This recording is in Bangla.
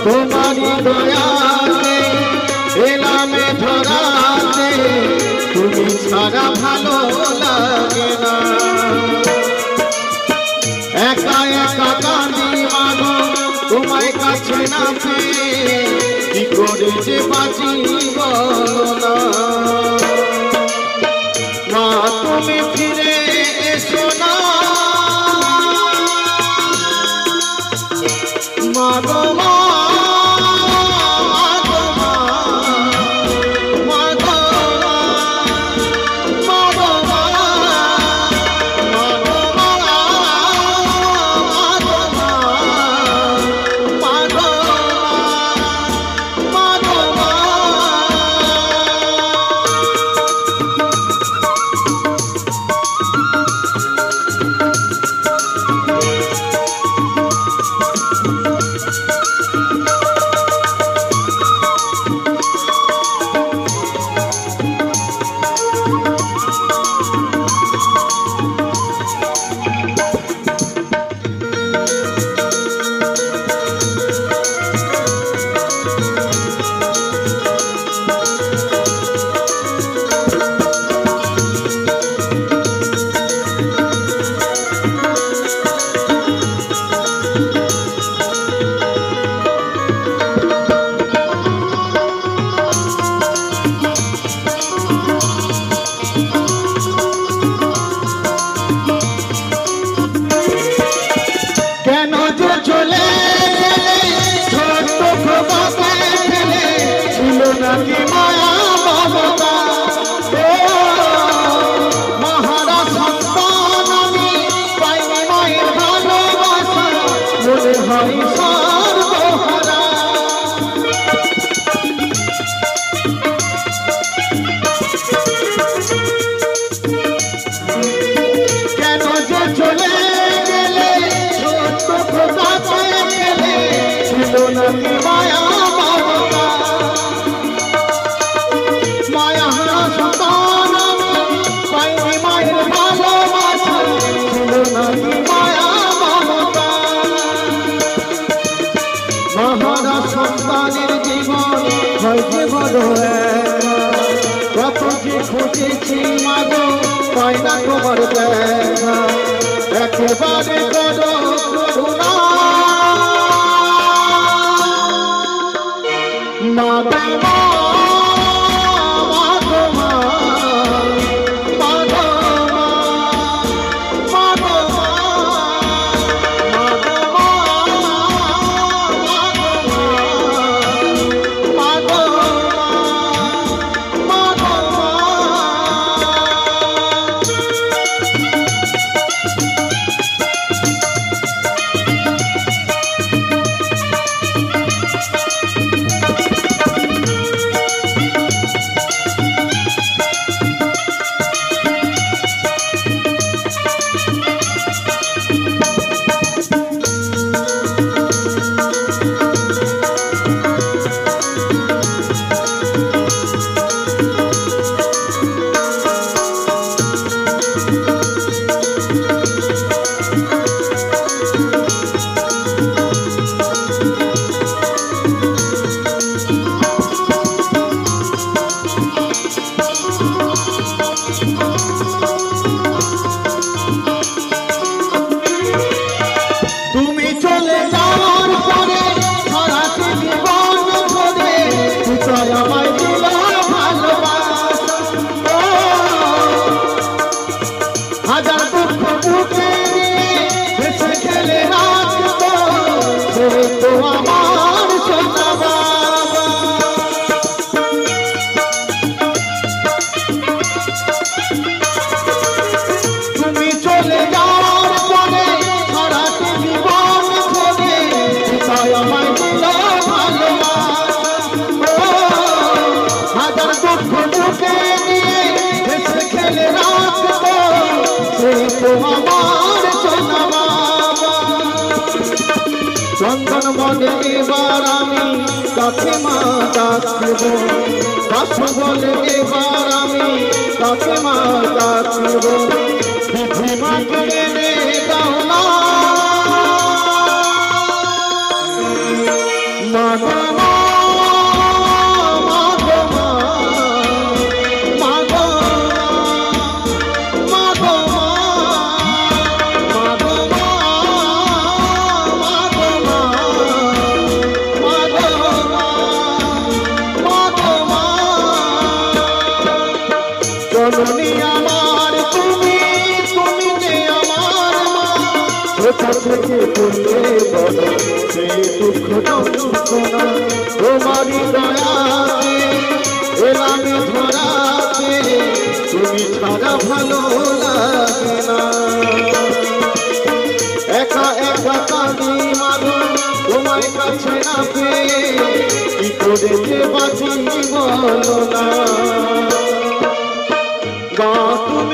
তোমারি দয়াতে এলামে ধরাতে তুমি ছাড়া ভালো লাগে না একা একা কাঁদি মাগো তোমায় কাছে না পেয়ে কি করে যে বাঁচি বলো না মা তুমি ফিরে এসো না মা গো মা সন্তানের জীবন হয়েছে বড় কত যে খুঁজেছি মাগো পাই না তোমার দেখা একেবারে করুণা মা চন্দন বলে এবার আমি কাছে মা ডাকব দাসু বলে এবার আমি কাছে মা ডাকব বিধি মাকে এনে দাও না মা গো মা, মা গো মা, মা গো মা, মা গো মা, মা গো মা, মা গো মা, মা গো মা, মা গো মা। জননী আমার তুমি, তুমি যে আমার মা, কোথা থেকে করলে বলো সেই দুঃখ যন্ত্রণা, তোমারই দয়াতে এলাম ধরাতে, তুমি ছাড়া ভালো লাগে না। একা একা কাঁদি মাগো তোমার কাছে না পেয়ে, কি করে যে বাঁচি বলো না। মা তুমি